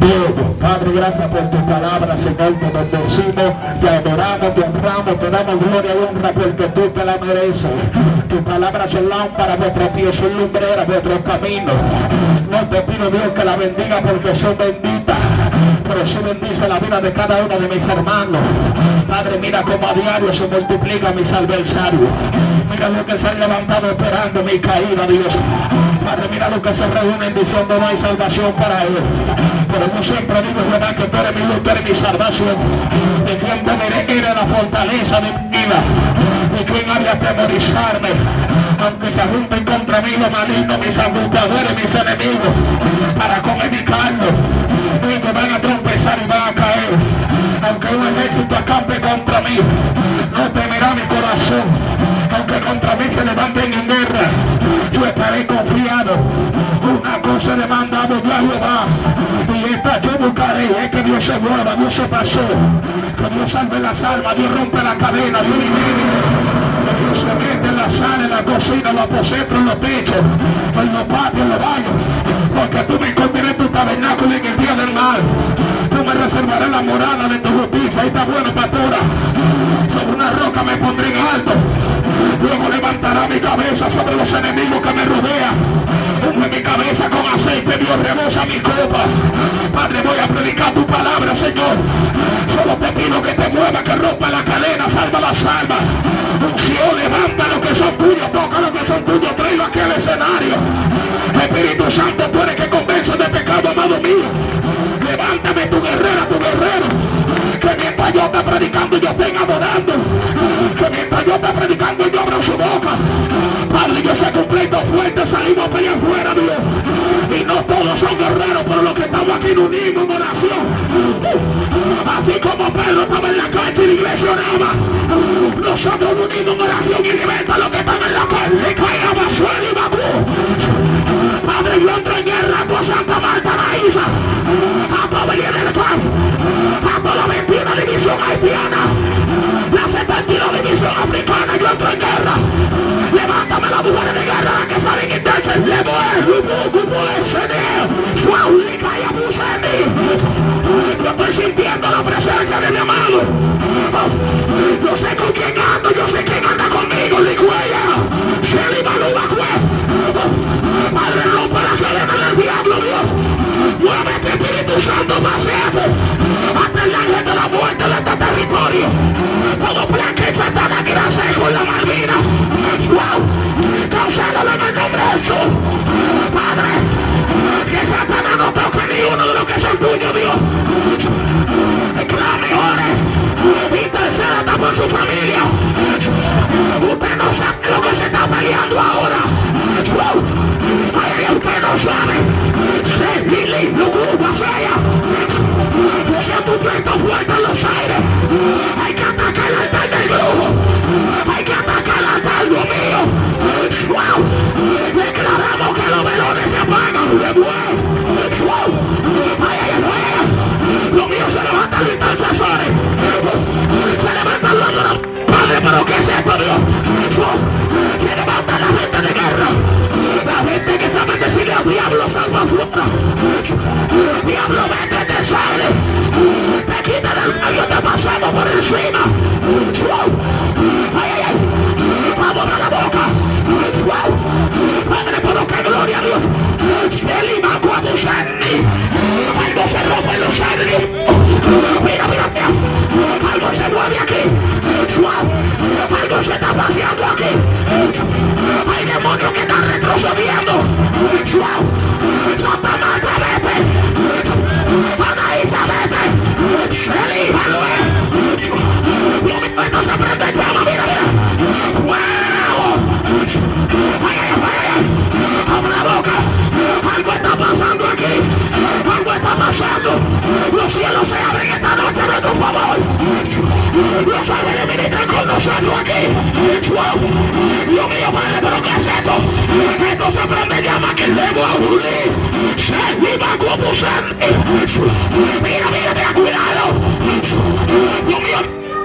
todo. Padre, gracias por tu palabra, Señor. Te bendecimos, te adoramos, te honramos, te damos gloria y honra porque tú te la mereces. Tus palabras son lámparas, vuestros pies son lumbreras, vuestros caminos. No te pido, Dios, que la bendiga porque son benditas, pero sí bendice la vida de cada uno de mis hermanos. Padre, mira cómo a diario se multiplica mis adversarios. Mira lo que se han levantado esperando mi caída, Dios. Padre, mira lo que se reúnen diciendo no hay salvación para él. Pero yo siempre digo, verdad, que tú eres mi luz, tú eres mi salvación. De quien temeré, eres la fortaleza de mi vida. De quien ha de atemorizarme, aunque se junten contra mí los malignos, mis abusadores, mis enemigos, para comer mi carne. Ellos van a tropezar y van a caer. Aunque un ejército acampe contra mí, no temerá mi corazón. Aunque contra mí se levanten en guerra, yo estaré confiado. Una cosa le mandamos yo a Jehová, y esta yo buscaré. Es que Dios se mueva, Dios se pasó, que Dios salve las almas, Dios rompe la cadena, Dios libera. Dios se mete en la sala, en la cocina, en los aposentos, en los techos, en los patios, en los baños, porque tú me esconderé en tu tabernáculo en el día del mal. Tú me reservarás la morada de tu justicia. Ahí está bueno, pastora. Sobre una roca me pondré en alto. Luego levantará mi cabeza sobre los enemigos que me rodean. Unge mi cabeza con aceite, Dios rebosa mi copa. Padre, voy a predicar tu palabra, Señor. Solo te pido que te mueva, que rompa la cadena, salva las almas. Unción, levanta lo que son tuyos, toca lo que son tuyos, tráelo aquí al escenario. Espíritu Santo, tú eres que convences de pecado, amado mío. Levántame tu guerrera, tu guerrero. Que mientras yo esté predicando, yo esté adorando. Que mientras yo esté predicando, yo abro su boca. Padre, yo sé que un pleito fuerte salimos para allá afuera, Dios. Y no todos son guerreros, pero los que estamos aquí nos unimos en oración. Así como Pedro estaba en la calle y la iglesia oraba, nosotros nos unimos en oración y liberta lo que están en la calle. Y caíamos suelo y Bakú. Padre, yo entro en guerra a tu Santa Marta Naísa, a tu Belén del Pan, a toda la 21 división haitiana, la 72 división africana. Yo entro en guerra. Levántame las mujeres de guerra, las que salen y te echen. Le voy, yo estoy sintiendo la presencia de mi amado. Yo sé con quién ando, yo sé quién anda conmigo. Licuella, Shelly Baluba, Padre, rompe la cadena del diablo, Dios. Muévete, Espíritu Santo, paséate hasta el ángel de la muerte de este territorio. Todo plan que Satanás quiera hacer con la Malvina, cancélalo en el nombre de Jesús. Padre, que Satanás no toque ni uno de los que son tuyos, Dios. Clame, ore, interceda por su familia. Usted no sabe lo que se está peleando ahora. Ay, usted no sabe. Lili, no culpa sea. Yo siento un pleito fuerte en los aires. Hay que atacar el altar del brujo. Hay que atacar el altar mío. Declaramos que los velones se apagan. Los míos se levantan los intercesores. Se levantan los adoradores. Padre, pero ¿qué es esto, Dios? Se levanta la gente de guerra. La gente que sabe decirle al diablo, salva afuera. Diablo, vete, te sale. Te quita del medio, te pasamos por encima. Ay, ay, ay. Vamos a la boca. Padre, pero qué gloria a Dios. El imaco a Musani. Algo se rompe en los aires. Mira, mira, mira. Algo se mueve aquí. Algo se está paseando aquí. Hay demonios que están retrocediendo. Santa Marta, vete. Anaísa, vete. Shelly, Manuel. Esto se prende el llama, mira, mira. ¡Wow! ¡Ay, ay, ay, ay! ¡Abre la boca! ¡Algo está pasando aquí! ¡Algo está pasando! ¡Los cielos se abren esta noche a nuestro favor! ¡Los ángeles militan con nosotros aquí! ¡Dios mío, Padre, pero qué es esto! ¡Esto se prende llama que le voy a unir! ¡Se iba a acusar! ¡Mira, mira, mira, cuidado! ¡Dios mío!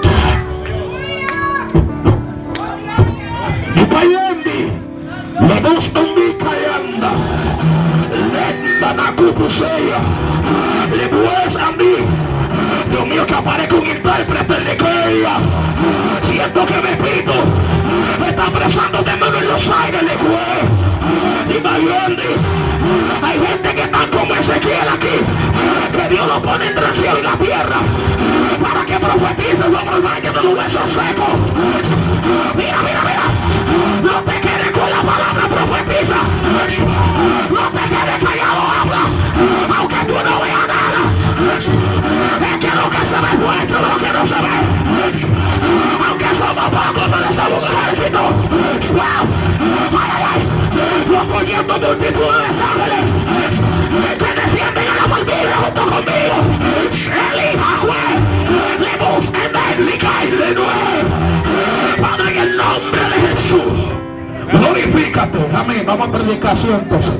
Le gusta un día y anda. Lenda na cupuseya. Le pues a mí. Dios mío, que aparezca un intérprete de que siento que mi espíritu está apresando de mano en los aires. Le pues. Y Mayende. Hay gente que está como Ezequiel aquí, que Dios lo pone entre el cielo y la tierra para que profetice sobre el valle de los huesos secos. Mira, mira, mira. No te quedes con la palabra, profetiza. No te quedes callado, habla. Aunque tú no veas nada. Es que lo que se ve es vuestro, lo que no se ve. Aunque somos pocos, no le somos un ejército. Wow. Ay, ay, ay. Los poniendo multitudes de ángeles que descienden a la malvida junto conmigo. Padre, en el nombre de Jesús, glorifícate. Amén. Vamos a predicar entonces.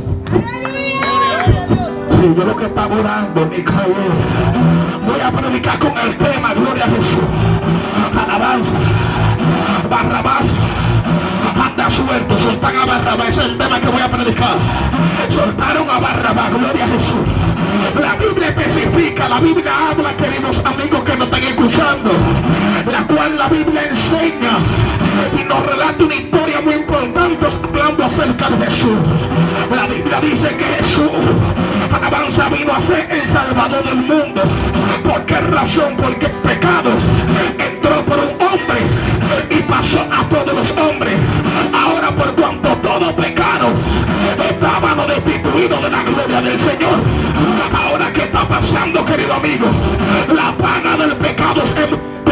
Sí, yo lo que estaba orando, Micael, voy a predicar con el tema, gloria a Jesús. Alabanza. Barrabás anda suelto, soltan a Barrabás. Ese es el tema que voy a predicar. Soltaron a Barrabás, gloria a Jesús. La Biblia especifica, la Biblia habla, queridos amigos que nos están escuchando, la cual la Biblia enseña y nos relata una historia muy importante hablando acerca de Jesús. La Biblia dice que Jesús, alabanza, vino a ser el Salvador del mundo. ¿Por qué razón? Porque el pecado entró por un hombre y pasó a todos los hombres. Ahora, por cuanto todo pecado estábamos destituidos de la gloria del Señor, ahora ¿qué está pasando, querido amigo? La paga del pecado es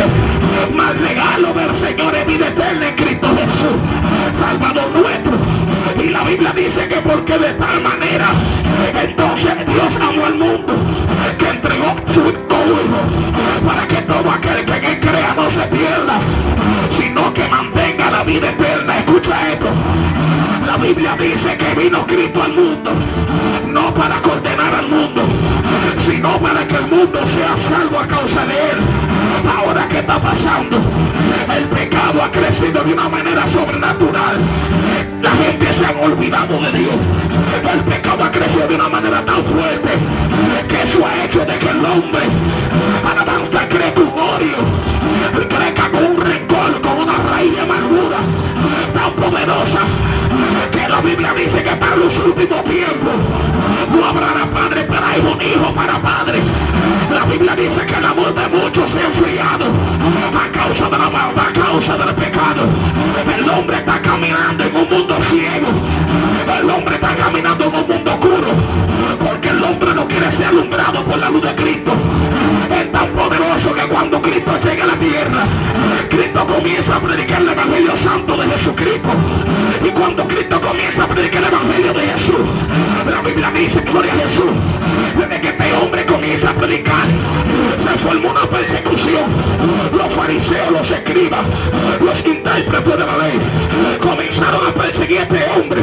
más regalo del Señor es vida eterna en Cristo Jesús, Salvador nuestro. Y la Biblia dice que porque de tal manera entonces Dios amó al mundo que entregó su hijo para que todo aquel que en él crea no se pierda, sino que mantenga la vida eterna. Escucha esto. La Biblia dice que vino Cristo al mundo no para condenar al mundo, sino para que el mundo sea salvo a causa de él. Ahora, ¿qué está pasando? El pecado ha crecido de una manera sobrenatural. La gente se ha olvidado de Dios. El pecado ha crecido de una manera tan fuerte que eso ha hecho de que el hombre, alabanza, crezca un odio, crezca con un rencor, con una raíz de amargura tan poderosa que la Biblia dice que para los últimos tiempos no habrá padre para hijo ni hijo para padre. La Biblia dice que el amor de muchos se ha enfriado a causa de la maldad, a causa del pecado. El hombre está caminando en un mundo ciego. El hombre está caminando en un mundo oscuro porque el hombre no quiere ser alumbrado por la luz de Cristo. Es tan poderoso que cuando Cristo llegue a la tierra, Cristo comienza a predicar el Evangelio Santo de Jesucristo. Y cuando Cristo comienza a predicar el Evangelio de Jesús, la Biblia dice, gloria a Jesús, desde que este hombre comienza a predicar, se formó una persecución. Los fariseos, los escribas, los intérpretes de la ley comenzaron a perseguir a este hombre.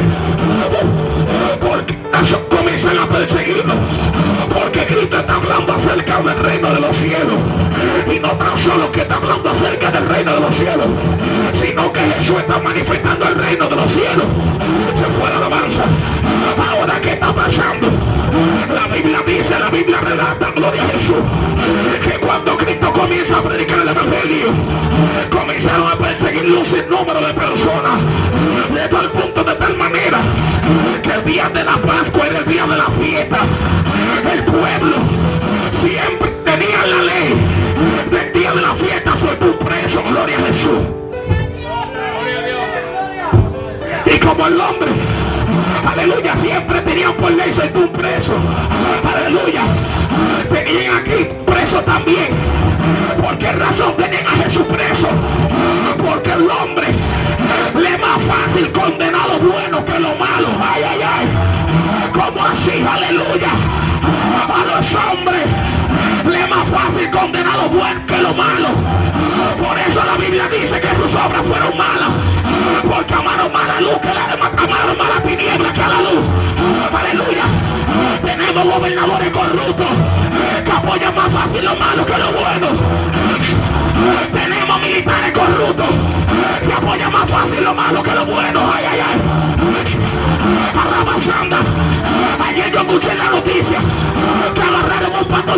Porque comienzan a perseguirlo porque Cristo está hablando acerca del reino de los cielos. Y no tan solo que está hablando acerca del reino de los cielos, sino que Jesús está manifestando el reino de los cielos. Se fue la alabanza. Ahora, ¿qué está pasando? La Biblia dice, la Biblia relata, gloria a Jesús, que cuando Cristo comienza a predicar el Evangelio, comenzaron a perseguirlo un sinnúmero de personas, de tal punto, de tal manera, que el día de la Pascua era el día de la fiesta. El pueblo siempre tenía la ley del día de la fiesta, suelto un preso, gloria a Jesús. Y como el hombre, aleluya, siempre tenían por ley suelto un preso, aleluya, tenían aquí preso también. ¿Por qué razón tenían a Jesús preso? Porque el hombre le es más fácil condenar lo bueno que lo malo. Ay, ay, ay. ¿Cómo así? Aleluya. A los hombres le es más fácil condenar lo bueno que lo malo. Por eso la Biblia dice que sus obras fueron malas, porque amaron más la luz que amaron más la tiniebla que a la luz. Aleluya. Tenemos gobernadores corruptos que apoyan más fácil lo malo que lo bueno. Tenemos militares corruptos que apoyan más fácil lo malo que lo bueno. Ay, ay, ay. Arrabasanda. Ayer yo escuché la noticia que agarraron un pastor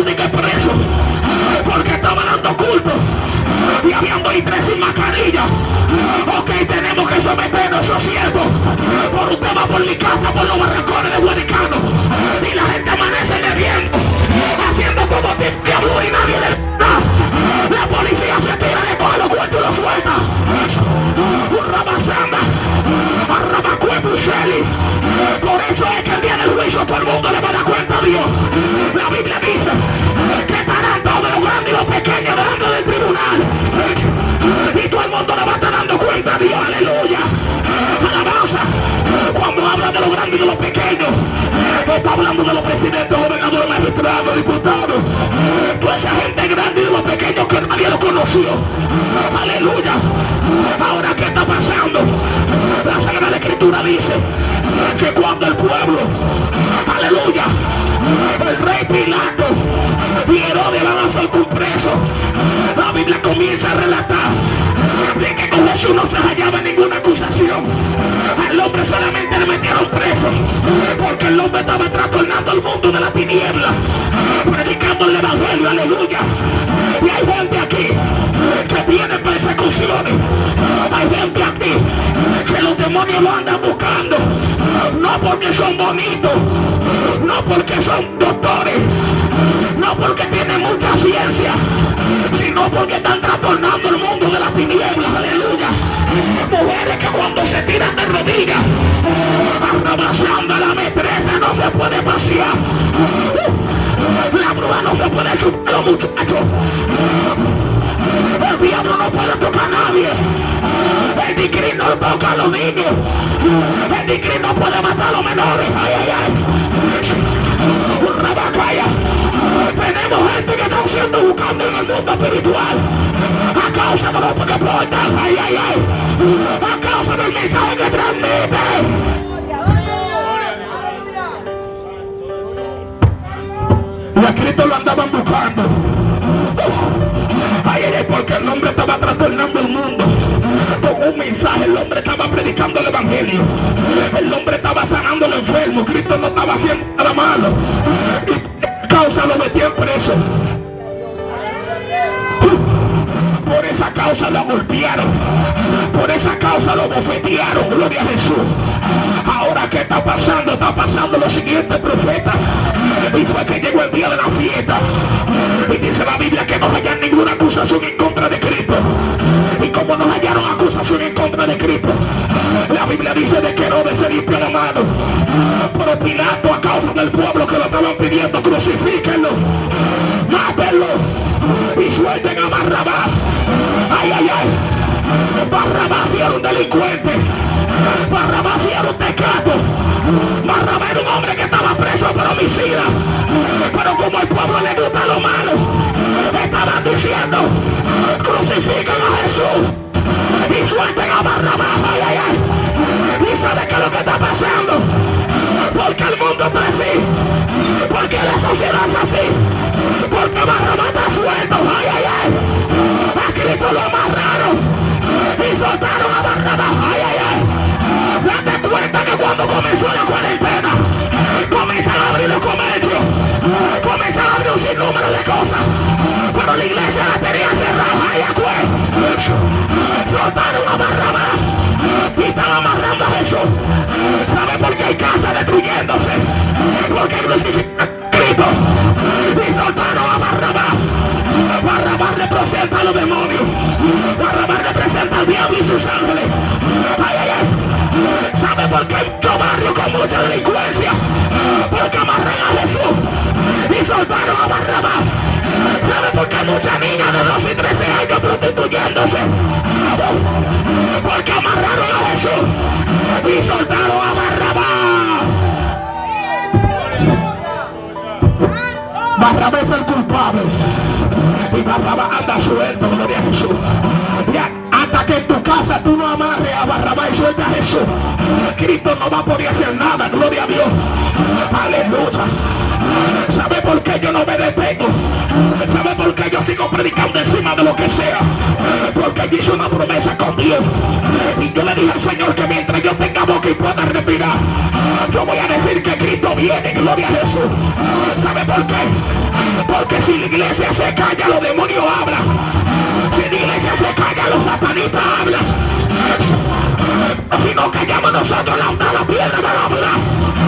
por mi casa, por los barracones de Guaricano, y la gente amanece bebiendo, haciendo todo tipo de amor y nadie le da. La policía se tira, le coge los cuerpos y los suelta. Un rabasanda, arrabacuepo y Shelly. Por eso es que el día del juicio todo el mundo le va a dar cuenta a Dios. La Biblia dice que estarán todos los grandes y los pequeños delante del tribunal, y todo el mundo le va a estar dando cuenta a Dios. Aleluya, alabanza. Cuando habla de los grandes y de los pequeños, está hablando de los presidentes, gobernadores, magistrados, diputados, toda esa gente grande y de los pequeños que nadie lo conoció. Aleluya. Ahora, ¿qué está pasando? La Sagrada Escritura dice que cuando el pueblo, aleluya, el rey Pilato y Herodes van a ser presos, la Biblia comienza a relatar de que con Jesús no se hallaba ninguna acusación. Al hombre solamente le metieron preso porque el hombre estaba trastornando el mundo de la tiniebla, predicando el evangelio. Aleluya. Y hay gente aquí que tiene persecuciones. Hay gente aquí que los demonios lo andan buscando, no porque son bonitos, no porque son doctores, no porque tienen mucha ciencia, sino porque están trastornando el mundo de las tinieblas. Aleluya. Mujeres que cuando se tiran de rodillas, arrabasando a la metresa, no se puede pasear. La bruja no se puede chupar a los muchachos. El diablo no puede tocar a nadie. El dicri no toca a los niños. El dicri no puede matar a los menores. Ay, ay, ay. Rabacaya. Tenemos gente que está siendo buscando en el mundo espiritual a causa de lo que portan. Ay, ay, ay. A causa del mensaje que transmite. Y a Cristo lo andaban buscando. Ay, ay, ay, porque el hombre estaba trastornando el mundo con un mensaje. El hombre estaba predicando el evangelio. El hombre estaba sanando al enfermo. Cristo no estaba haciendo nada malo. Y por causa lo metían preso. Por esa causa lo golpearon. Por esa causa lo bofetearon. Gloria a Jesús. Ahora, ¿qué está pasando? Está pasando lo siguiente, profeta. Y fue que llegó el día de la fiesta. Y dice la Biblia que no hallan ninguna acusación en contra de Cristo. Y como no hallaron acusación en contra de Cristo, la Biblia dice de que Herodes se limpió la mano. Pero Pilato, a causa del pueblo que lo estaban pidiendo, crucifíquenlo, mátenlo y suelten a Barrabás. Ay, ay, ay. Barrabás era un delincuente. Barrabás era un tecato. Barrabás era un hombre que estaba preso por homicida. Pero como el pueblo le gusta lo malo, estaban diciendo, crucifican a Jesús y suelten a Barrabás. Ay, ay, ay. ¿Y sabe qué es lo que está pasando? Porque el mundo está así, porque la sociedad es así, porque Barrabás está suelto. Ay, ay, ay. A Cristo lo amarraron y soltaron a Barrabás. Ay, ay, ay. Date cuenta que cuando comenzó la cuarentena, comienzan a abrir los comercios, comienzan a abrir un sinnúmero de cosas, pero la iglesia la tenía cerrada. Ay, soltaron a Barrabás y están amarrando a Jesús. ¿Sabe por qué hay casas destruyéndose? Porque crucifican a Cristo y soltaron a Barrabás. Barrabás representa a los demonios. Barrabás representa al diablo y sus ángeles. Ay, ay, ay. ¿Sabe por qué hay muchos barrios con mucha delincuencia? Porque amarran a Jesús y soltaron a Barrabás. ¿Sabe por qué hay muchas niñas de 12 y 13 años prostituyéndose? Porque amarraron a Jesús y soltaron a Barrabás. Barrabás es el culpable y Barrabás anda suelto. Gloria a Jesús. Ya, hasta que en tu casa tú no amarres a Barrabás y sueltas a Jesús, Cristo no va a poder hacer nada. Gloria a Dios. Aleluya. ¿Sabe por qué yo no me detengo? ¿Sabe por qué yo sigo predicando encima de lo que sea? Porque yo hice una promesa con Dios y yo le dije al Señor que mientras yo tenga boca y pueda respirar, yo voy a decir que Cristo viene. Gloria a Jesús. ¿Sabe por qué? Porque si la iglesia se calla, los demonios hablan. Si la iglesia se calla, los satanistas hablan. sino que hallamos nosotros la octava piedra para hablar.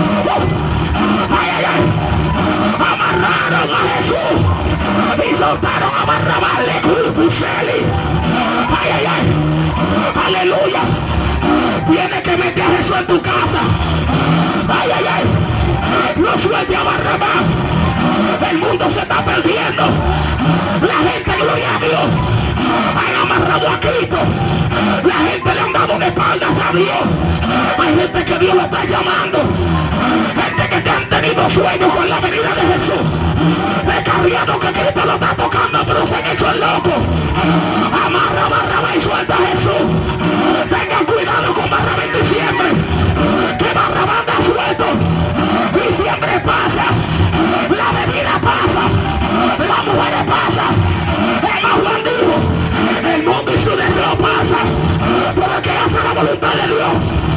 Ay, ay, ay. Amarraron a Jesús y soltaron a Barrabás de Curpuseli. Ay, ay, ay. Aleluya. Tienes que meter a Jesús en tu casa. Ay, ay, ay. No suelte a Barrabás. El mundo se está perdiendo. La gente, gloria a Dios, han amarrado a Cristo. La gente le han dado de espaldas a Dios. Hay gente que Dios lo está llamando. Gente que te han tenido sueños con la venida de Jesús. Descarriado que Cristo lo está tocando, pero se han hecho el loco. Amarra a Barrabás y suelta a Jesús. Tengan cuidado con Barrabás en diciembre. Que Barrabás anda suelto. Diciembre pasa. La bebida pasa. Las mujeres pasan. Emma Juan dijo, el mundo y su deseo pasa, pero el que hace la voluntad de Dios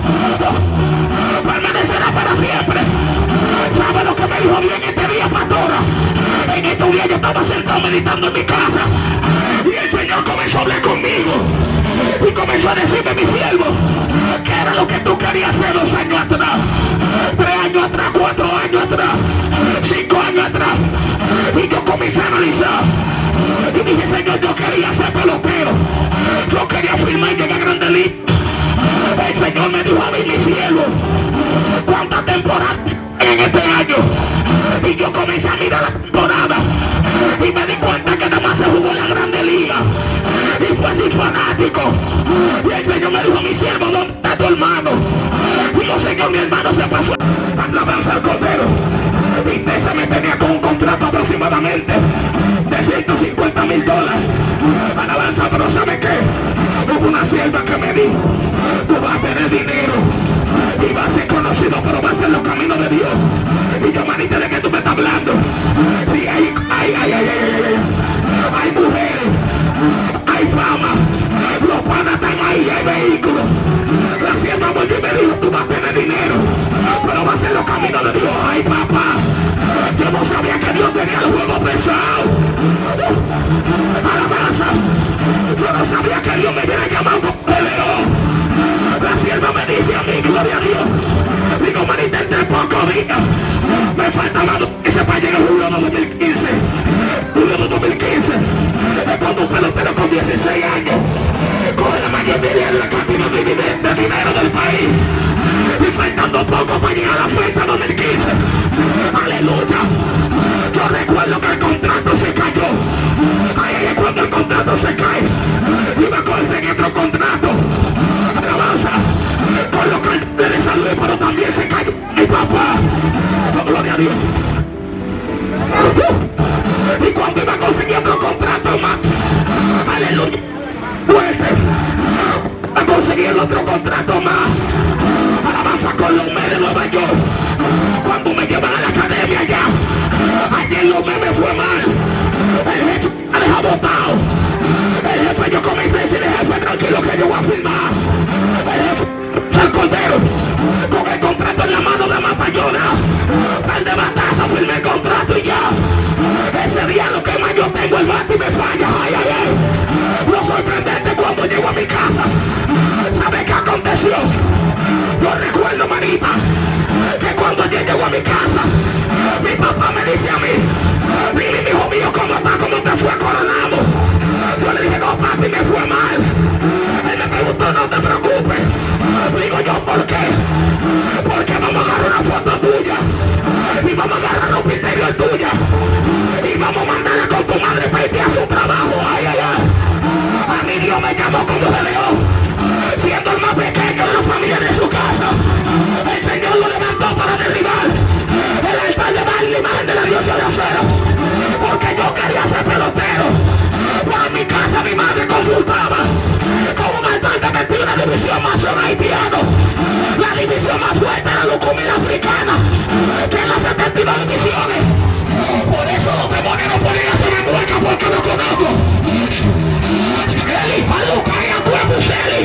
permanecerá para siempre. ¿Sabe lo que me dijo bien este día, pastora? En estos días yo estaba sentado meditando en mi casa y el Señor comenzó a hablar conmigo y comenzó a decirme, mi siervo, ¿qué era lo que tú querías hacer 2 años atrás? 3 años atrás, 4 años atrás, 5 años atrás? Y yo comencé a analizar y dije, Señor, yo quería ser pelotero, yo quería firmar y llegar a Grandes Ligas. El Señor me dijo a mí, mi siervo, ¿cuántas temporadas en este año? Y yo comencé a mirar la temporada y me di cuenta que nada más se jugó en la Grandes Ligas y fue sin fanático. Y el Señor me dijo, mi siervo, ¿dónde está tu hermano? Y yo, Señor, mi hermano se pasó a alabanza al Cordero. Y Tessa me tenía con un contrato aproximadamente de $150,000. Alabanza, pero ¿sabe qué? Hubo una sierva que me dijo, tú vas a tener dinero y vas a ser conocido, pero vas a ser los caminos de Dios. Y yo, manita, ¿de qué tú me estás hablando? Sí, hay mujeres, hay fama, los panas están ahí, hay vehículos. La sierva volvió y me dijo, tú vas a tener dinero, pero vas a ser los caminos de Dios. Ay, papá, yo no sabía que Dios tenía el juego pesado. Alabanza, yo no sabía que Dios me hubiera llamado como peleón. La sierva me dice a mí, gloria a Dios. Digo, manita, entre pocos días me faltaba 2 meses para llegar a julio de 2015. Julio de 2015 es cuando un pelotero con 16 años coge la mayoría de la cantidad de dinero del país. Y faltando poco para llegar a la fecha 2015. Aleluya. Yo recuerdo que el contrato se cayó. Ahí cuando el contrato se cae, iba a conseguir otro contrato. Alabanza, con lo que le saludé, pero también se cayó mi papá. Oh, gloria a Dios. Y cuando iba a conseguir otro contrato más, aleluya, fuerte, a conseguir el otro contrato más. Alabanza, con los memes de Nueva York. Cuando me llevan a la academia allá, ayer los memes fue mal. El jefe me ha dejado botado. El jefe, yo comencé a decirle, jefe, tranquilo que yo voy a firmar. El jefe, el Cordero, con el contrato en la mano de Mapayona, el de batazo, firmé el contrato y ya. Ese día lo que más yo tengo el bate y me falla. Ay, ay, ay. Lo sorprendente cuando llego a mi casa, ¿sabe qué aconteció? Yo recuerdo, manita, que cuando yo llego a mi casa, mi papá me dice a mí, dile, hijo mío, ¿cómo está? ¿Cómo te fue coronado? Yo le dije, no, papi, me fue mal. Él me preguntó, no te preocupes. Digo yo, ¿por qué? Porque vamos a agarrar una foto tuya y vamos a agarrar ropa interior tuya y vamos a mandarla con tu madre para irte a su trabajo. Ay, ay, ay. A mí Dios me llamó como de león, siendo el más pequeño de la familia de su casa. El Señor lo levantó para derribar el altar de Baal, la imagen de la diosa de acero, porque yo quería ser pelotero. Pero en mi casa mi madre consultaba con un altar de mentira, una división masón haitiano. La división más fuerte era la Lucumina africana, que en las 72 divisiones. Por eso los demonios no podían hacer mueca, porque lo conozco. Eli, Paluca y Abuebuseli.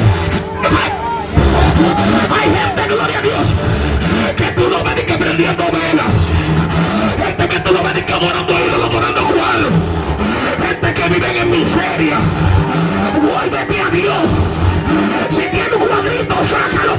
Hay gente, gloria a Dios, que tú no ves ni que prendiendo velas. Gente que tú no ves ni que adorando ídolos, adorando cuadros. Gente que viven en miseria. Vuélvete a Dios. Si tiene un cuadrito, sácalo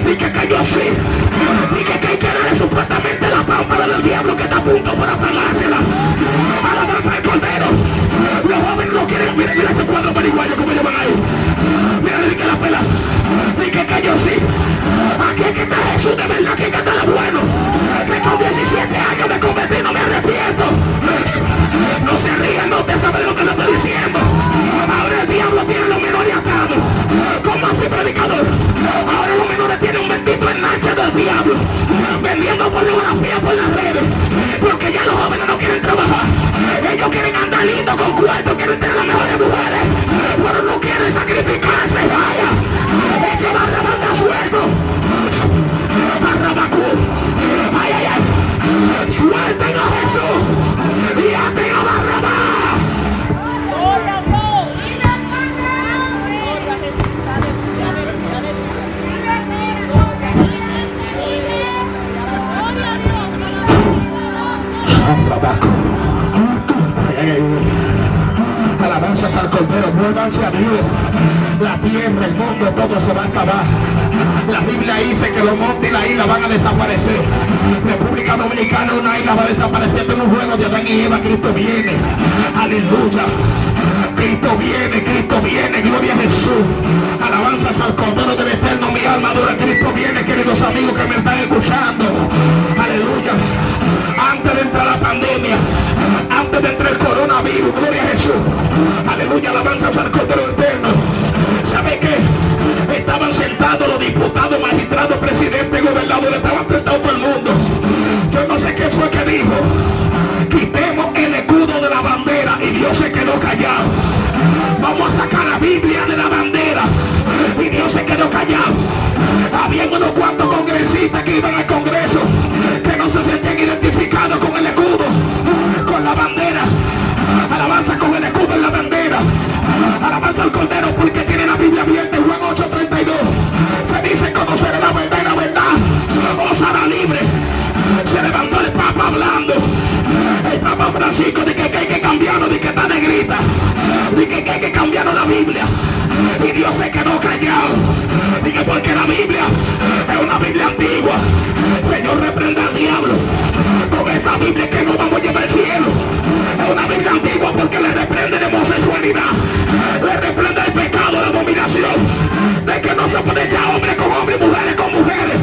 y que cayó así, y que hay que darle supuestamente la pámpara del diablo que está a punto para apagársela. Alabanza del Cordero. Los jóvenes no quieren, mira ese cuadro marihuayo como llevan ahí. Mira, le que la pela, y que cayó así. Aquí es que está Jesús de verdad, aquí es que está lo bueno. Que con 17 años me convertí, no me arrepiento. No se rían, no te saben lo que le estoy diciendo. Ahora el diablo tiene los menores atados. ¿Cómo así, predicador? Ahora los menores tienen un bendito enganche del diablo, vendiendo pornografía por las redes, porque ya los jóvenes no quieren trabajar. Ellos quieren andar lindo con cuarto, quieren tener las mejores mujeres, pero no quieren sacrificarse. Vaya, es que Barrabás da sueldo. Barrabacú. Ay, ay, ay. Suelten a Jesús y aten a Barrabás. Alabanzas al Cordero, vuélvanse a Dios. La tierra, el mundo, todo se va a acabar. La Biblia dice que los montes y la isla van a desaparecer. República Dominicana, una isla va a desaparecer. En un juego de Adán y Eva, Cristo viene. Aleluya. Cristo viene, gloria a Jesús. Alabanzas al Cordero del Eterno, mi alma adora. Cristo viene, queridos amigos que me están escuchando. Aleluya. Antes de entrar la pandemia, antes de entrar el coronavirus, gloria a Jesús. Aleluya, alabanzas al Cordero Eterno. ¿Sabe qué? Estaban sentados los diputados, magistrados, presidentes, gobernadores, estaban sentados todo el mundo. Yo no sé qué fue que dijo. Quitemos el escudo de la bandera, y Dios se quedó callado. Vamos a sacar la Biblia de la bandera, y Dios se quedó callado. Habían unos cuantos congresistas que iban al Congreso que no se sentían identificados con el escudo, con la bandera. Alabanza con el escudo en la bandera. Alabanza al Cordero porque tiene la Biblia abierta en Juan 8:32, que dice: conoceré la verdad y la verdad os hará libre. Se levantó el Papa hablando, el Papa Francisco, de que hay que cambiarlo, de que está negrita, de que hay que cambiarlo la Biblia, y Dios se quedó callado. Dije, porque la Biblia es una Biblia antigua. Señor, reprenda al diablo con esa Biblia que no vamos a llevar al cielo. Es una Biblia antigua porque le reprende de homosexualidad, le reprende el pecado, la dominación, de que no se puede echar hombres con hombres, mujeres con mujeres.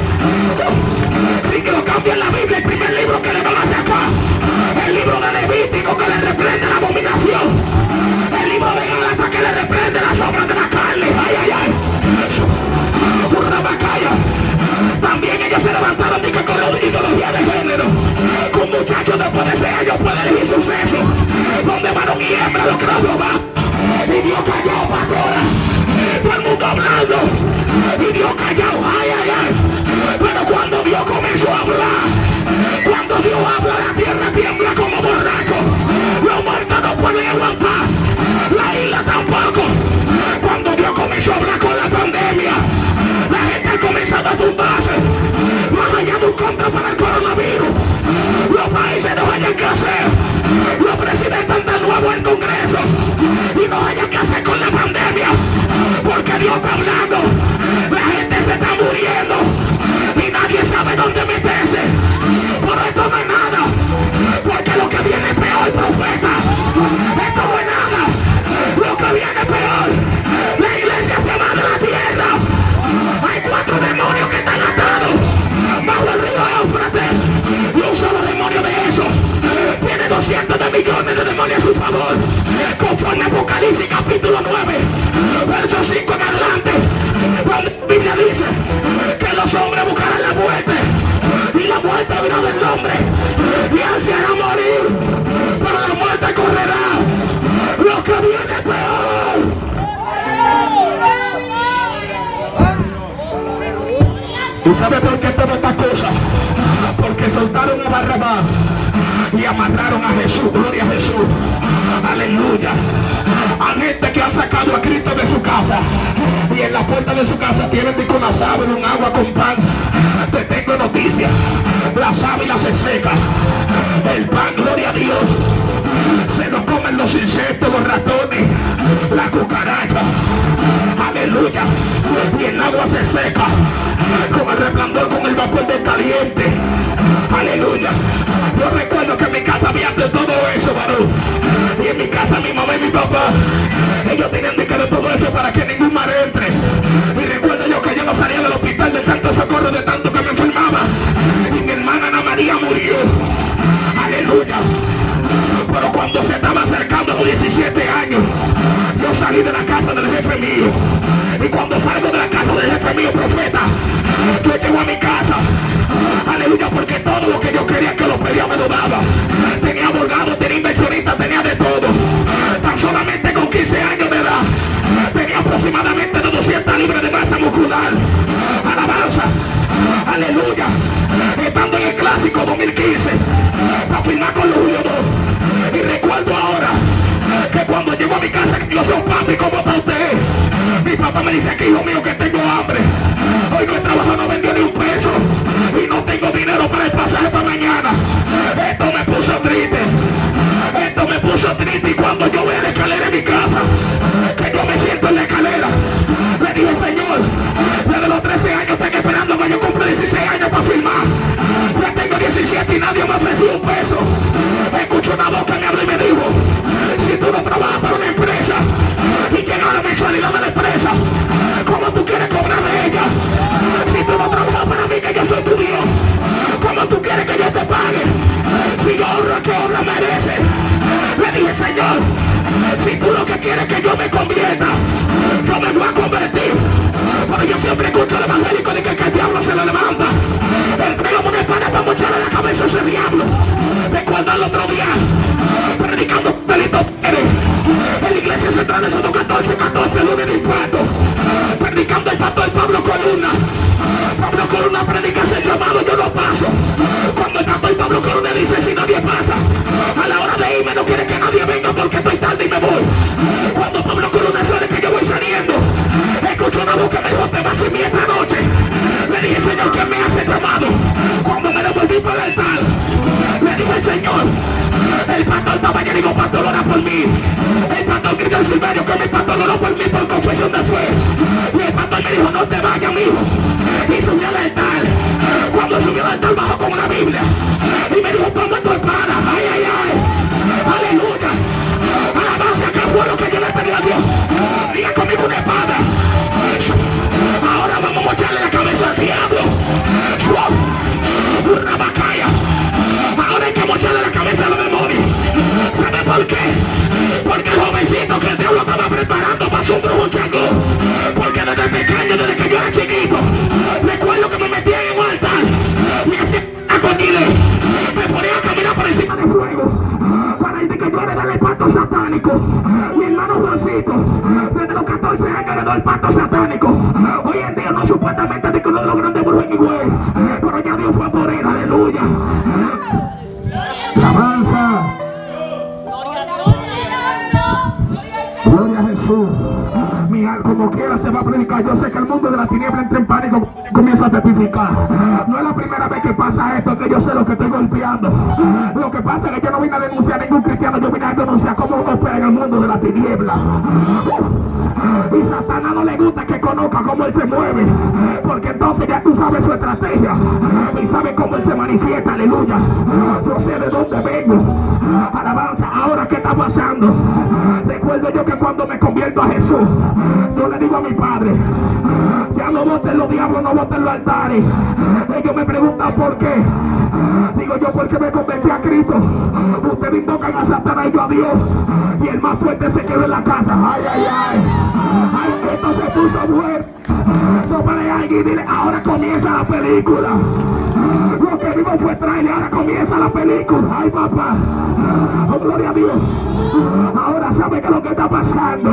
Sí, que lo cambian la Biblia, el primer libro que le van a sacar, el libro de Levítico, que le reprende la abominación, el libro de Gálatas, que le reprende las obras de la carne. Ay, ay, ay. También ellos se levantaron y que con la ideología de género, con muchachos después de 6 años puede elegir su sexo, donde varón y hembra lo que no lo va. Y Dios calló, pastora, todo el mundo hablando, y Dios calló. Ay, ay, ay. Pero cuando Dios comenzó a hablar, cuando Dios habla, la tierra tiembla como borracho. Los muertos no pueden aguantar, la isla tampoco. Cuando Dios comenzó a hablar con la pandemia, la gente ha comenzado a tumbarse, no han hallado un contra para el coronavirus. Los países no hayan qué hacer, los presidentes están nuevos en Congreso y no hayan qué hacer con la pandemia, porque Dios está hablando. La gente se está muriendo y nadie sabe dónde meterse. Pero esto no es nada, porque lo que viene es peor, profeta. Esto no es nada, lo que viene es peor. La iglesia se va de la tierra. Hay 4 demonios que están atados bajo el río Éufrates, y un solo demonio de esos tiene 200 millones de demonios a su favor, conforme Apocalipsis capítulo 9, verso 5 en adelante, donde la Biblia dice que los hombres buscarán la muerte, y la muerte vino del hombre, y él se hará morir, pero la muerte correrá. Lo que viene es peor. ¿Y sabe por qué toda esta cosa? Porque soltaron a Barrabás y amarraron a Jesús. Gloria a Jesús. Aleluya. Hay gente que ha sacado a Cristo de su casa y en la puerta de su casa tienen una sábila, un agua con pan. Te tengo noticias. La sábila se seca, el pan, gloria a Dios, se lo comen los insectos, los ratones, la cucaracha. Aleluya. Y el agua se seca. con el resplandor, con el vapor del caliente. Aleluya. Yo recuerdo que en mi casa había de todo eso, varón. Y en mi casa mi mamá y mi papá, ellos tenían de todo eso para que ningún mal entre. Y recuerdo yo que yo no salía del hospital de Santo Socorro de tanto que me enfermaba. Y mi hermana Ana María murió. Aleluya. Pero cuando se estaba acercando a los 17 años, yo salí de la casa del jefe mío. Y cuando salgo de la casa del jefe mío, profeta, yo llego a mi casa. Aleluya, porque todo lo que yo quería que lo pedía me lo daba. Tenía abogado, tenía inversionista, tenía de todo. Tan solamente con 15 años de edad tenía aproximadamente de 200 libras de masa muscular. Alabanza. Aleluya. Estando en el clásico 2015 para firmar con los Julio 2. Y recuerdo ahora que cuando llego a mi casa, yo soy papi, ¿cómo está usted? Mi papá me dice aquí, hijo mío, que tengo hambre. Hoy no he trabajado, no vendí ni un peso. Y no tengo dinero para el pasaje para mañana. Esto me puso triste. Esto me puso triste. Y cuando yo veo la escalera en mi casa, que yo me siento en la escalera, le dije, Señor, desde los 13 años están esperando que yo cumpla 16 años para firmar. Ya tengo 17 y nadie me ha ofrecido un peso. Escucho una voz que me abre y me dijo, si tú no trabajas para una empresa y llega la mensualidad de la empresa, ¿cómo tú quieres cobrar de ella? Si tú no trabajas para mí, que yo soy tu Dios, ¿cómo tú quieres que yo te pague? Si yo honro, que honra merece. Le dije, Señor, si tú lo que quieres que yo me convierta, yo me voy a convertir. Pero yo siempre escucho al evangélico de que el diablo se le levanta. Entregamos una espada para mocharle la cabeza a ese diablo. Recuerda el otro día, predicando delito en la iglesia central de Soto 14, lunes de impacto, predicando el pastor Pablo Columna. Pablo Columna predica ese llamado, yo no paso. Cuando el pastor Pablo Columna dice, si nadie pasa, a la hora de irme no quiere que nadie venga porque estoy tarde y me voy. Cuando Pablo Columna sabe que yo voy saliendo, escucho una voz que me dijo, te vas a ir esta noche. Le dije, Señor, ¿qué me hace llamado? Cuando me devolví para el altar, le dije al Señor, el pastor estaba allá, digo, pastor, ora por mí. El pastor gritó al Silverio que mi pastor oró por mí por confesión de fe. Y el pastor me dijo, no te vayas, mijo. Y subió al altar. Cuando subió al altar, bajó con una Biblia y me dijo, toma tu espada. Ay, ay, ay. Aleluya. Alabanza, que fue lo que yo le pedí a Dios. Diga conmigo una espada. Ahora vamos a mocharle la cabeza al diablo. Una bacaya. Ahora hay que mocharle la cabeza a los demonios. ¿Sabe por qué? Porque el jovencito que el diablo estaba preparando para su brujo Changó. Porque desde pequeño, desde que yo era chiquito, recuerdo que me metía en un altar, me hacía acordile, me ponía a caminar por encima del fuego para decir que yo heredé el pacto satánico. Mi hermano Juancito, desde los 14 años heredó el pacto satánico. Hoy en día no supuestamente de que uno de los grandes brujos en Higüey, pero ya Dios fue por él, aleluya. Alabanza. Gloria a Jesús. Mi alma, como quiera, se va a predicar. Yo sé que el mundo de la tiniebla entra en pánico, comienza a testificar. No es la primera vez que pasa esto, que yo sé lo que estoy golpeando. Lo que pasa es que yo no vine a denunciar a ningún cristiano, yo vine a denunciar cómo opera en el mundo de la tiniebla. Y Satanás no le gusta que conozca cómo él se mueve, porque entonces ya tú sabes su estrategia y sabes cómo él se manifiesta, aleluya. Yo sé de dónde vengo. Alabanza. Ahora, ¿qué está pasando? Recuerdo yo que cuando me convierto a Jesús, yo le digo a mi padre, ya no voten los diablos, no voten los altares. Ellos me preguntan por qué. Digo yo, porque me convertí a Cristo. Ustedes invocan a Satanás y yo a Dios, y el más fuerte se quedó en la casa. Ay, ay, ay. Ay, esto se puso bueno. Sópale a alguien y dile, ahora comienza la película. Lo que vimos fue trailer, ahora comienza la película. Ay, papá. Oh, gloria a Dios. Ahora sabe que lo que está pasando.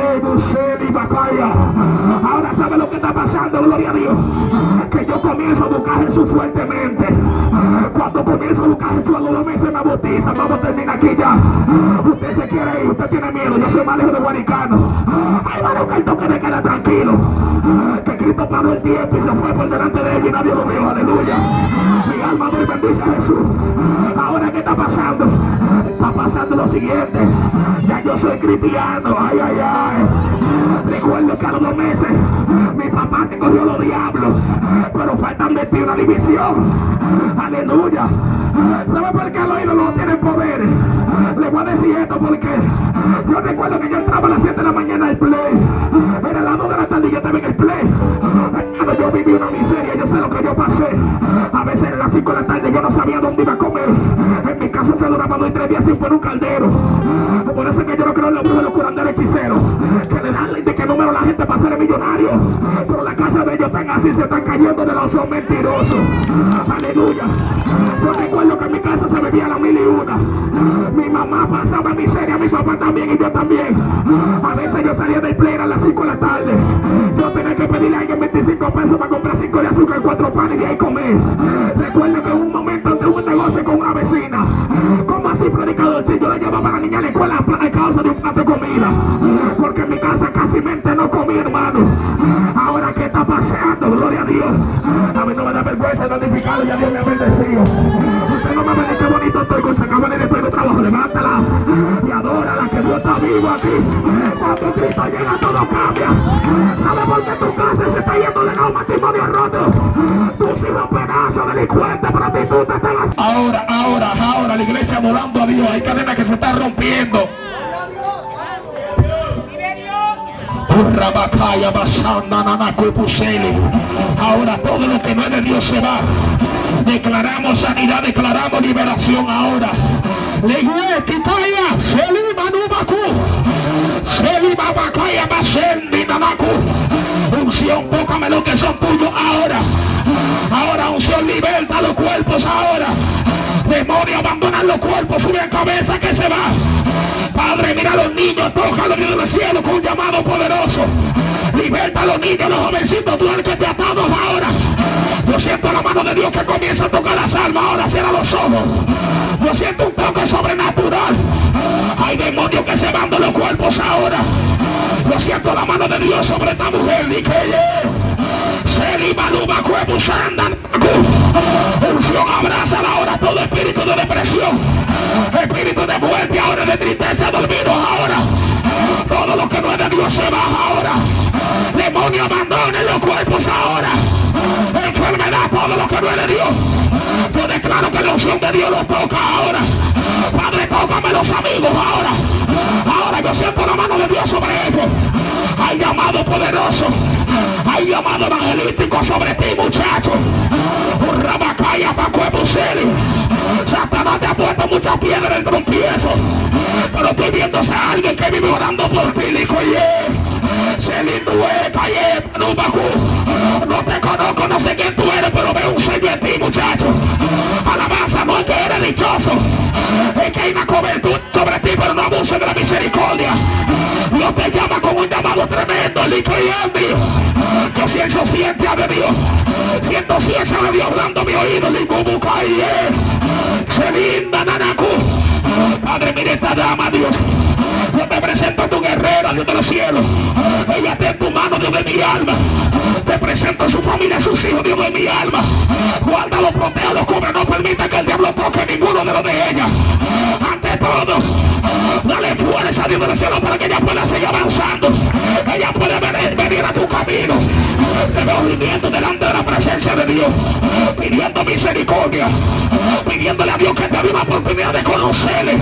Ahora sabe lo que está pasando, gloria a Dios. Que yo comienzo a buscar a Jesús fuertemente. Cuando comienzo a buscar a Jesús, a los 2 meses me bautizan. Vamos a terminar aquí ya. Usted se quiere ir, usted tiene miedo. Yo soy más lejos de Guaricano. Ay, vale, que el toque de queda tranquilo. Que Cristo paró el tiempo y se fue por delante de él y nadie lo vio, aleluya. Mi alma me bendice a Jesús. Ahora, ¿qué está pasando? Papá pasando lo siguiente. Ya yo soy cristiano. Ay, ay, ay. Recuerdo que a los 2 meses mi papá te cogió los diablos, pero faltan 21 división. Aleluya. ¿Sabe por qué los ídolos tienen poder? Le voy a decir esto porque yo recuerdo que yo entraba a las 7 de la mañana al play. Era las 2 de la tarde y yo estaba en el play. Cuando yo viví una miseria, yo sé lo que yo pasé. A veces a las 5 de la tarde yo no sabía dónde iba a comer. En mi casa se duraba 2 y 3 días sin poner un caldero. Por eso es que yo no creo en los brujos, los curanderos hechiceros, que le dan de qué número la gente para ser millonario. Pero la casa de ellos están así, se están cayendo de los son mentirosos. Aleluya. Yo recuerdo que en mi casa se bebía la 1001. Mi mamá pasaba miseria, mi papá también y yo también. A veces yo salía del play a las 5 de la tarde. Yo tenía que pedirle a alguien 25 pesos para comprar 5 de azúcar, 4 panes y de ahí comer. Recuerdo que en un momento entré en un negocio con una vecina. ¿Cómo así, predicador? Si yo le llevaba a la niña a la escuela a causa de un plato de comida. Porque en mi casa casi mente no comí, hermano. Ahora, ¿qué está pasando? Gloria a Dios. A mí no me da vergüenza notificarlo, ya Dios me ha bendecido. Usted no me ve qué bonito estoy con esa cámara de de trabajo. Levántala y adórala, que Dios está vivo aquí. Cuando Cristo llega, todo cambia. ¿Sabe por qué tu casa se está yendo de nuevo, matrimonio roto? Tus hijos pedazos, delincuentes, prostitutas, están así. Ahora, la iglesia adorando a Dios. Hay cadenas que se están rompiendo. Ahora todo lo que no es de Dios se va. Declaramos sanidad, declaramos liberación ahora. Unción, pócame lo que son tuyos ahora unción, liberta los cuerpos ahora. Demonio, abandonan los cuerpos, sube a cabeza que se va. Padre, mira a los niños, tócalos desde el cielo con un llamado poderoso. Liberta a los niños, los jovencitos, tú eres que te atamos ahora. Yo siento la mano de Dios que comienza a tocar las almas, ahora cierra los ojos. Yo siento un toque sobrenatural. Hay demonios que se van de los cuerpos ahora. Yo siento la mano de Dios sobre esta mujer. Y que unción, abraza ahora todo espíritu de depresión, espíritu de muerte ahora, de tristeza, dormido ahora. Todo lo que no es de Dios se va ahora. Demonio, abandonen los cuerpos ahora. Enfermedad, todo lo que no es de Dios. Yo declaro que la unción de Dios los toca ahora. Padre, tócame los amigos ahora. Ahora yo siento la mano de Dios sobre ellos. Hay llamado poderoso, hay llamado evangelístico sobre ti, muchacho. Satanás te ha puesto muchas piedras en el trompiezo, pero estoy viendo a alguien que vive orando por ti. No te conozco, no sé quién tú eres, pero veo un sello en ti, muchacho. Alabanza, no es que eres dichoso, es que hay una cobertura sobre ti, pero no abuses de la misericordia. Dios te llama con un llamado tremendo, yo siento ciencia de Dios, siento ciencia de Dios hablando mi oído. Padre, mire esta dama, Dios. Yo te presento a tu guerrera, Dios de los cielos. Ella está en tu mano, Dios de mi alma. Te presento a su familia, a sus hijos, Dios de mi alma. Guárdalo, protéalo, cubre, no permita que el diablo toque ninguno de los de ella. Ante todo, dale fuerza a Dios de los cielos para que ella pueda seguir avanzando. Ella puede venir a tu camino. Te veo viviendo delante de la presencia de Dios, pidiendo misericordia, pidiéndole a Dios que te dé una oportunidad de conocerle.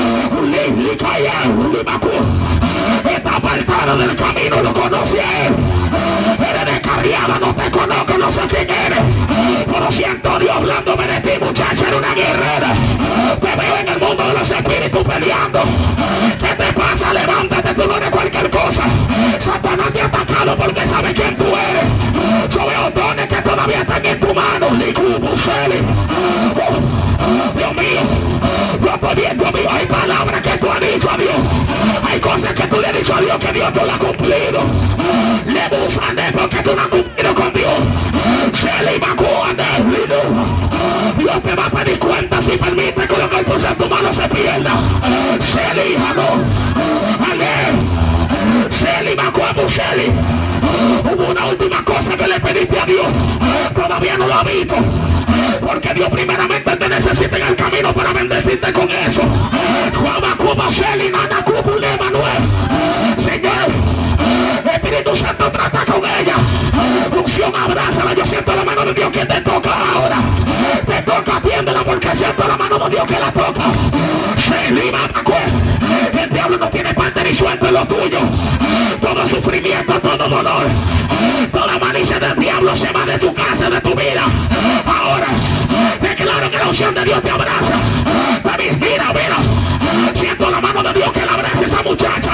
Está apartado del camino, lo conoce a él. Eres descarriada, no te conozco, no sé quién eres, pero siento a Dios hablándome de ti, muchacha. Eres una guerrera. Te veo en el mundo de los espíritus peleando. ¿Qué te pasa? Levántate, tú no eres cualquier cosa. Satanás te ha atacado porque sabe quién tú eres. Yo veo dones que todavía están en tu mano. Dios mío, yo estoy viendo, amigo, hay palabras que tú has dicho a Dios. Hay cosas que tú le has dicho a Dios que Dios no la ha cumplido. Le buscan porque tú no has cumplido con Dios. Dios te va a pedir cuenta si permite que lo que puso en tu mano se pierda. Se elija, no. Ale. Hubo una última cosa que le pediste a Dios, todavía no lo ha visto, porque Dios primeramente te necesita en el camino para bendecirte con eso. Señor, Espíritu Santo, trata con ella. Unción, abrázala. Yo siento la mano de Dios que te toca ahora. Te toca, atiéndela, porque siento la mano de Dios que la toca. El diablo no tiene parte ni suerte en lo tuyo. Todo sufrimiento, todo dolor, toda malicia del diablo se va de tu casa, de tu vida. Ahora declaro que la unción de Dios te abraza. David, mira, siento la mano de Dios que la abraza esa muchacha.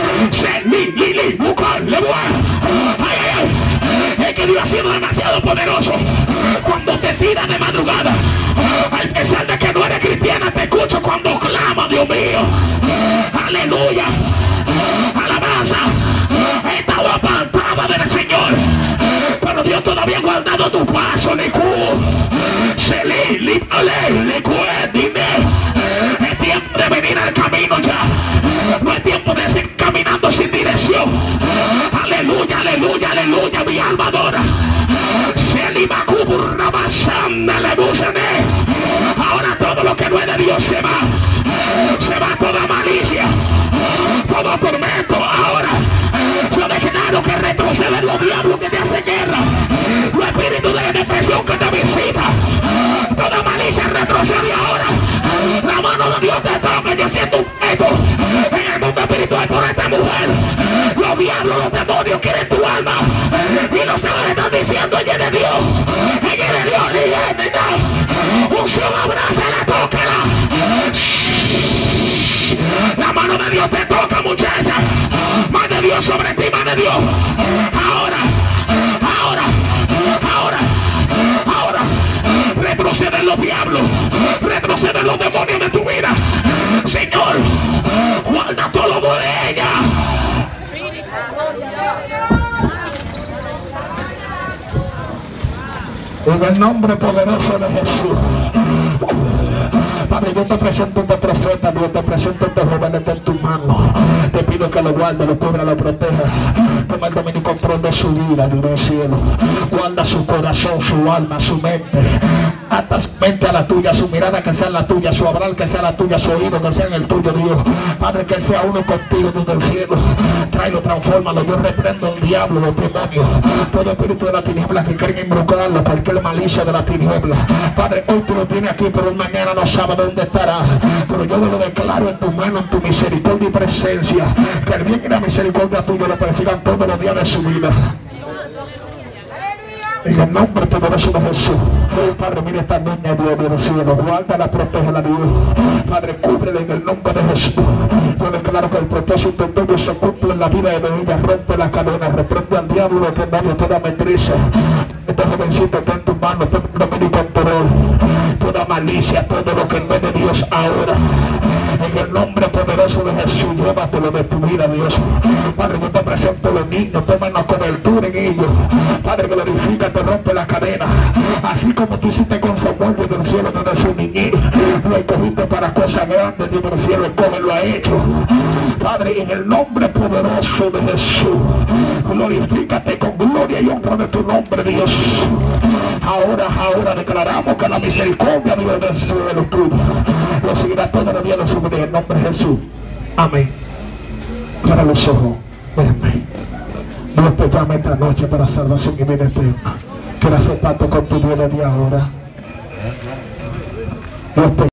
Es que Dios ha sido demasiado poderoso. Cuando te tira de madrugada, al pesar de que no eres cristiana, te escucho cuando clama, Dios mío. Aleluya, alabanza. Estaba apartada del Señor, pero Dios todavía ha guardado tu paso. Es tiempo de venir al camino ya. No es tiempo de seguir caminando sin dirección. Aleluya, aleluya, aleluya. Mi alma adora. Ahora todo lo que no es de Dios se va. Se va toda malicia, todo tormento. Ahora yo declaro que retroceden los diablos que te hacen guerra, los espíritus de depresión que te visitan. Toda malicia retrocede ahora. La mano de Dios te toca. Yo siento un peso en el mundo espiritual por esta mujer. Los diablos, los demonios quieren tu alma, y los ángeles están diciendo: ella es de Dios, ella es de Dios, ella es de Dios. Unción, abrázala, tócala. La mano de Dios te toca, muchacha. Mano de Dios sobre ti, mano de Dios. Ahora retroceden los diablos, retroceden los demonios de tu vida. Señor, guarda todo lo de ella. En el nombre poderoso de Jesús. Padre, yo te presento este profeta, Dios, te presento este joven en tu mano. Te pido que lo guarde, lo cubra, lo proteja. Toma el dominio y control de su vida, Dios del cielo. Guarda su corazón, su alma, su mente. Ata su mente a la tuya, su mirada que sea la tuya, su hablar que sea la tuya, su oído que sea en el tuyo, Dios. Padre, que él sea uno contigo, Dios del cielo. Tráelo, transfórmalo. Yo reprendo el diablo, los demonios, todo espíritu de la tiniebla que quieren embrujarlo, cualquier malicia de la tiniebla. Padre, hoy tú lo tienes aquí, pero mañana no sabe dónde estará. Pero yo lo declaro en tu mano, en tu misericordia y presencia, que el bien y la misericordia tuya lo persigan todos los días de su vida. En el nombre poderoso de Jesús. Padre, mira esta niña, Dios del cielo. Guárdala, protégela, Dios. Padre, cúbrela en el nombre de Jesús. Yo declaro que el propósito tuyo se cumple en la vida de ella. Rompe la cadena, reprende al diablo, que nadie toda mentriza. Este jovencito está en tu mano, todo dominio y control. Toda malicia, todo lo que no es de Dios ahora. En el nombre poderoso de Jesús, llévatelo de tu vida, Dios. Padre, yo te presento a los niños, toma una cobertura en ellos. Padre, glorifica, te rompe la cadena. Así como tú hiciste con Samuel, Dios del cielo, desde su niñez, lo escogiste para cosas grandes, Dios del cielo, como lo ha hecho. Padre, en el nombre poderoso de Jesús, glorifícate con gloria y honra de tu nombre, Dios. Ahora declaramos que la misericordia, Dios del cielo, tuyo lo seguirá todos los días de su vida, en el nombre de Jesús. Amén. Cierra los ojos. Amén. Dios te llama esta noche para salvación y vida eterna. Quiero hacer pacto con tu Dios desde ahora. Dios te